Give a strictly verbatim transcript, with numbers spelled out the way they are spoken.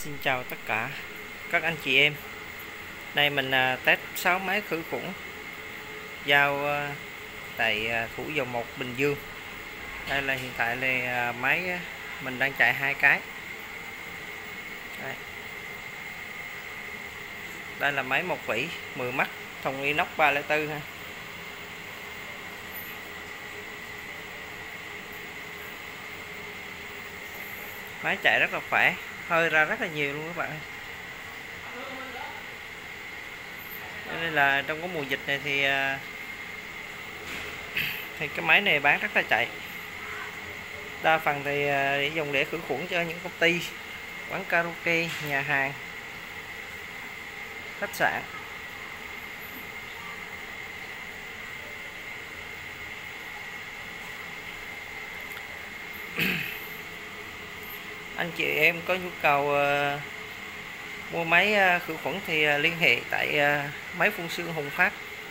Xin chào tất cả các anh chị em. Đây mình à, test sáu máy khử khuẩn giao à, tại à, Thủ Dầu Một, Bình Dương. Đây là hiện tại là à, máy à, mình đang chạy hai cái. Đây. Đây là máy một vỉ mười mắt thùng inox ba không bốn ha. Máy chạy rất là khỏe, hơi ra rất là nhiều luôn các bạn. Nên là trong cái mùa dịch này thì thì cái máy này bán rất là chạy. Đa phần thì để dùng để khử khuẩn cho những công ty, quán karaoke, nhà hàng, khách sạn. Anh chị em có nhu cầu uh, mua máy uh, khử khuẩn thì uh, liên hệ tại uh, máy phun sương Hùng Phát.